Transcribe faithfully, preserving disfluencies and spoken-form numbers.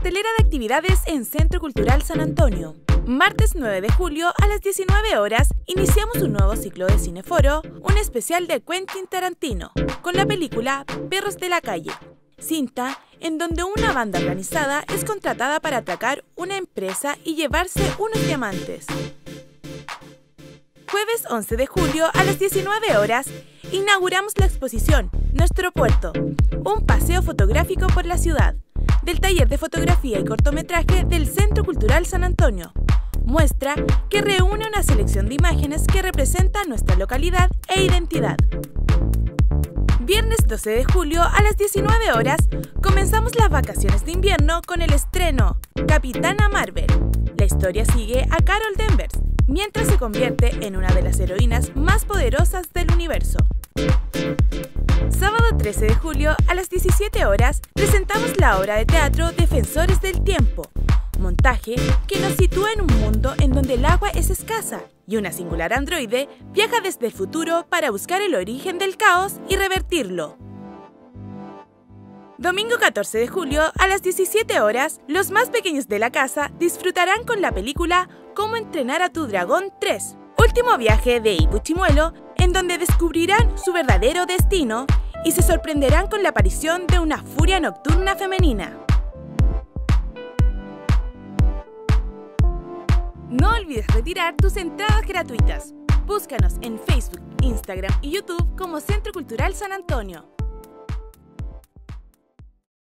Cartelera de actividades en Centro Cultural San Antonio. Martes nueve de julio a las diecinueve horas iniciamos un nuevo ciclo de Cineforo, un especial de Quentin Tarantino, con la película Perros de la Calle, cinta en donde una banda organizada es contratada para atracar una empresa y llevarse unos diamantes. Jueves once de julio a las diecinueve horas inauguramos la exposición Nuestro Puerto, un paseo fotográfico por la ciudad, del taller de fotografía y cortometraje del Centro Cultural San Antonio. Muestra que reúne una selección de imágenes que representan nuestra localidad e identidad. Viernes doce de julio a las diecinueve horas comenzamos las vacaciones de invierno con el estreno Capitana Marvel. La historia sigue a Carol Danvers, mientras se convierte en una de las heroínas más poderosas del universo. Sábado trece de julio a las diecisiete horas presentamos la obra de teatro Defensores del Tiempo, montaje que nos sitúa en un mundo en donde el agua es escasa y una singular androide viaja desde el futuro para buscar el origen del caos y revertirlo. Domingo catorce de julio a las diecisiete horas, los más pequeños de la casa disfrutarán con la película Cómo entrenar a tu dragón tres, último viaje de Ipu Chimuelo, en donde descubrirán su verdadero destino y se sorprenderán con la aparición de una furia nocturna femenina. No olvides retirar tus entradas gratuitas. Búscanos en Facebook, Instagram y YouTube como Centro Cultural San Antonio.